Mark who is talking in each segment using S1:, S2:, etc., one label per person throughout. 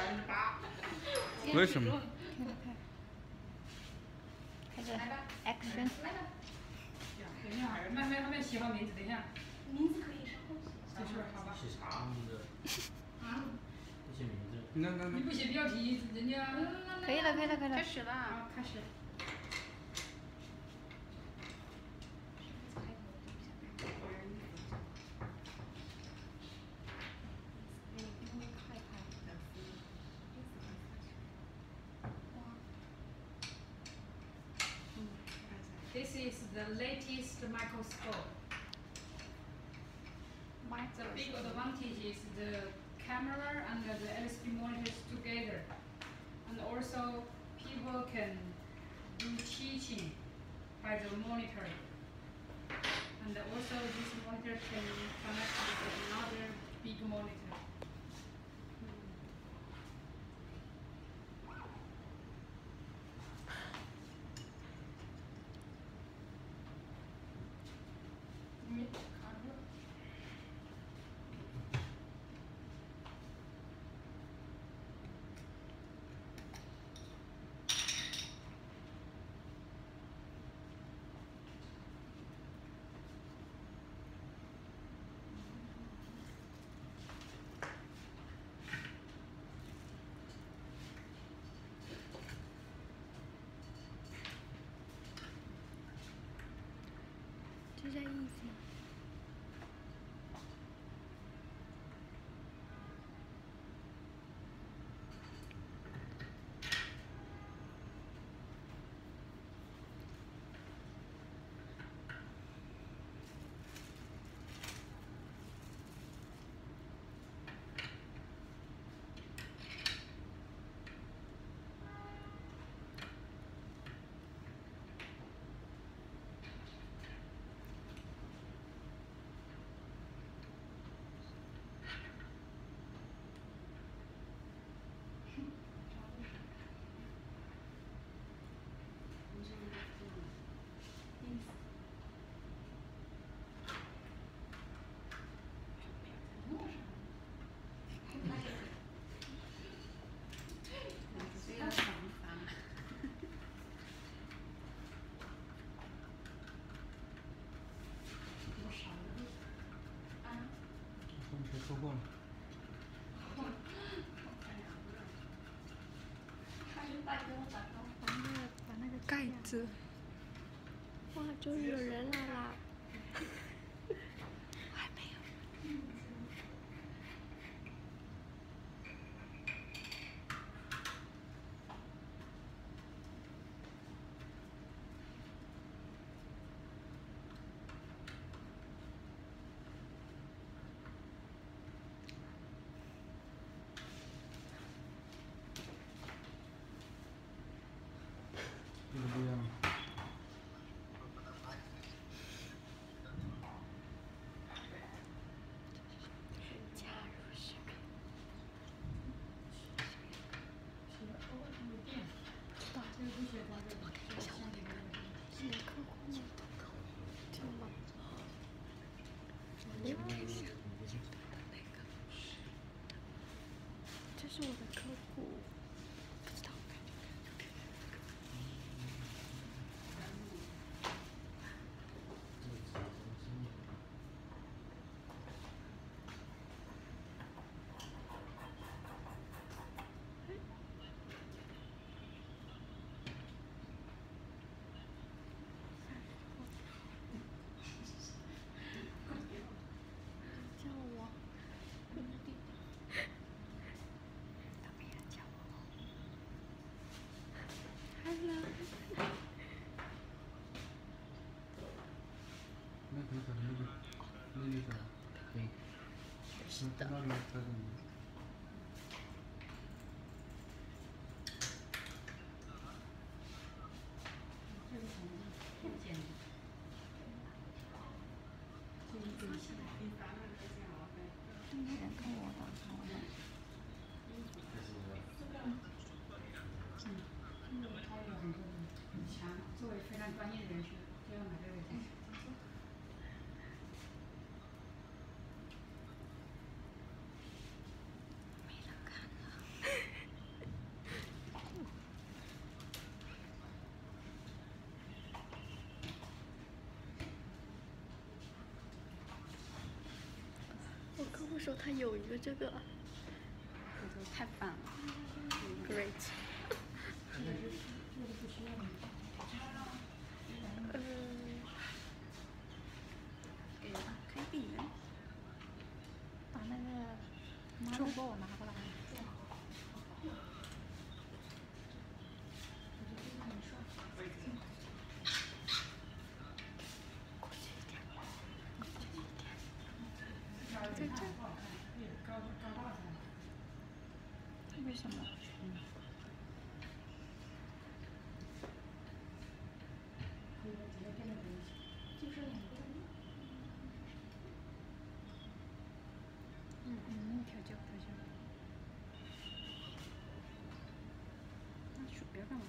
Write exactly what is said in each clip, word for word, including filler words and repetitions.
S1: 为什么？
S2: 开始 ，action。
S3: 等一下，还没没还没写好名字，等一下。
S4: 名字可以稍后写。
S3: 没事，好吧。
S5: 写啥名字？
S3: 啊？
S5: 不写名字。
S1: 那那那。
S3: 你不写标题，人家。
S2: 可以了，可以了，可以了。
S4: 开始了。
S3: 好，开始。 This is the latest microscope. The big advantage is the camera and the L C D monitors together. And also, people can do teaching by the monitor. And also, this monitor can connect with another big monitor. Mm.
S2: 就这意思。
S1: 说过了。
S2: 把那个盖子。哇，终于有人来啦！还没有。
S1: 这个不一样。
S2: 加入视频。知道。是客户吗？真吗？哎，这是我的客户。不知道。叫我。他们也叫我。Hello。
S1: 那可以把那个那个啥，可以。是的。那里在什么？
S2: 没人看我的，看我的。
S3: 嗯，他有很多很强，作为非常专业的人士，就要买这个东西。
S2: 手它有一个这个，
S4: 这就太棒了。
S2: Great。嗯，
S4: 给吧，可以给人。把那个麻豆包拿过来。
S2: 在这。
S4: 为什么？嗯嗯，调教调教。拿鼠标干嘛？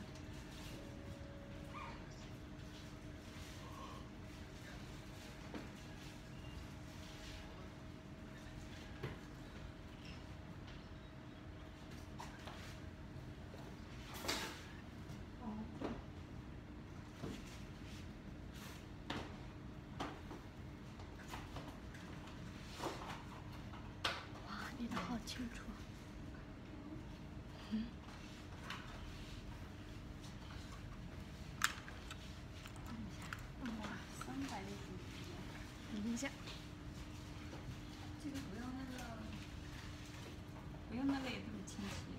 S2: 哇，你的好清楚。嗯。
S4: 哇，三百六十五。
S2: 等一下。
S4: 这个不用那个，不用那个也这么清晰。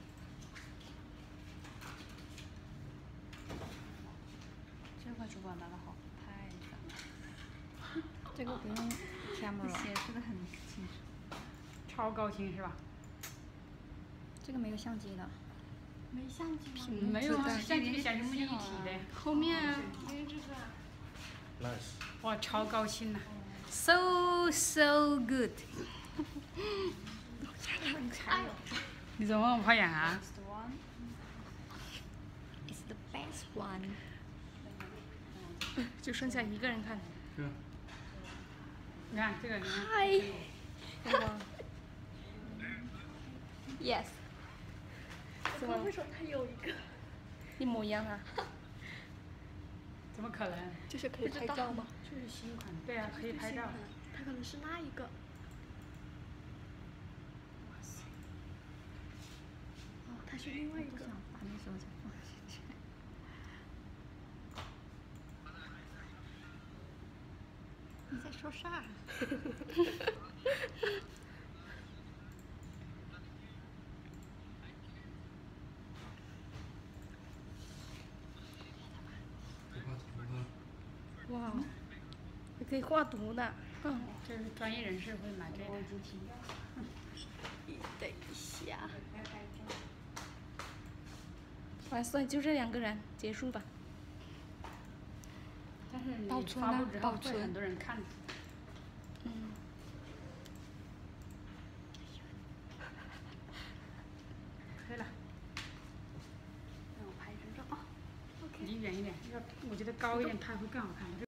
S4: 这块主管拿的好，太赞了。这个不用 camera。显示的很清楚。
S3: 超高清是吧？
S4: 这个没有相机的。
S2: 没相机吗？
S3: 没有啊，相机显示幕一体的。
S2: 后面啊，因为这个。
S5: Nice。
S3: 哇，超高清呐
S4: So so good。
S3: 你怎么不跑眼啊？
S4: It's the best one。
S2: 就剩下一个人看。
S1: 是。
S3: 你看这个，你看。
S2: 嗨。哇。Yes。怎么？为什么它有一个？一模一样啊？
S3: 怎么可能？
S2: 这是可以拍照吗？
S3: 这是新款，对啊，可以拍照。
S2: 它可能是那一个。哦，它是另外一个。
S4: 把那手机放进去。你在说啥？
S2: 哇，还可以画图的。嗯，
S3: 这是专业人士会买这个。
S2: 等一下。完，所以就这两个人，结束吧。
S3: 但是你
S2: 保存呢？
S3: 发布之后
S2: 保存。
S3: 会很多人看。
S2: 嗯。
S3: 可以了。
S4: 让我拍一张照啊。
S3: 离远一点，要我觉得高一点拍会更好看。